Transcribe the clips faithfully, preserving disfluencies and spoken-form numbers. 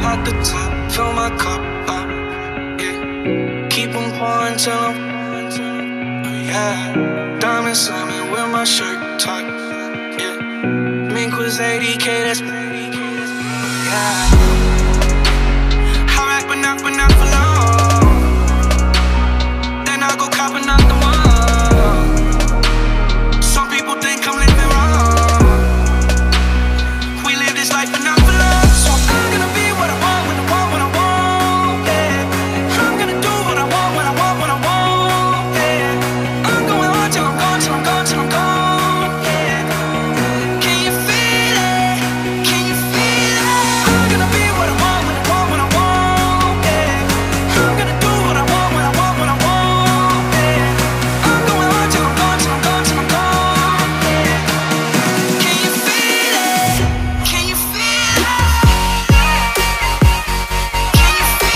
at the top, fill my cup up, yeah. Keep on pouring till I'm, oh yeah. Diamond slamming with my shirt tucked, yeah. Mink was eighty K, that's, yeah. I rack but not, but not for long. Then I go cop another one. Some people think I'm living wrong. We live this life but not for long. So I'm gonna be what I want, when I want, when I want, yeah. I'm gonna do what I want, when I want, when I want, yeah. I'm going hard till I'm gone, till I'm gone, till I'm gone, yeah. Can you feel it? Can you feel it? I'm gonna be what I want, when I want, when I want, yeah. I'm gonna do what I want, when I want, when I want, yeah. I'm going hard till I'm gone, till I'm gone, till I'm gone, yeah. Can you feel it? Can you feel it? Can you feel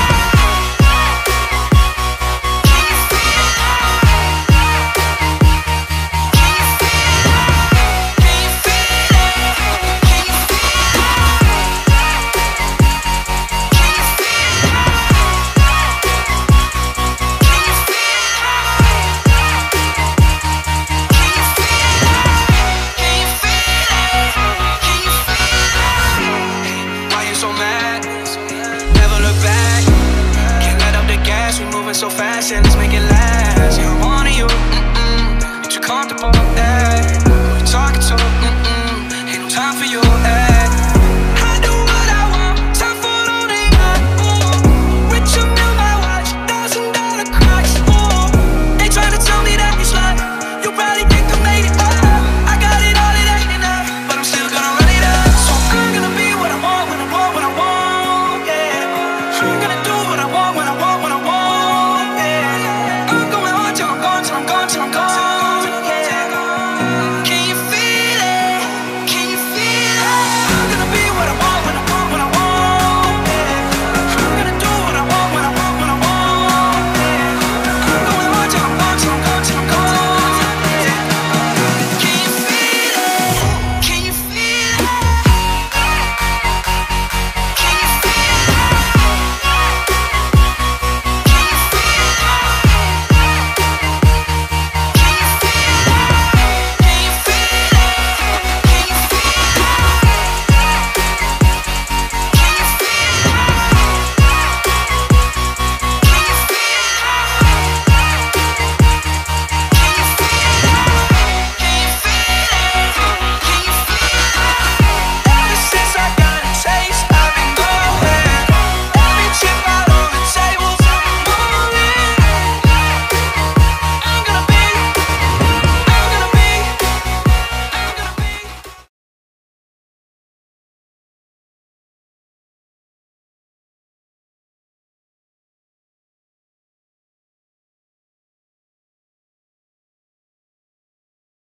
Why you so mad? Never look back. Can't let up the gas, we moving so fast and it's